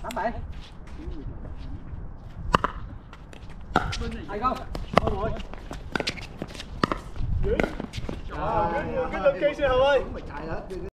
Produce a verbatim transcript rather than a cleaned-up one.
tám bảy. Hay không? Thôi rồi. Cái location Hồng ơi.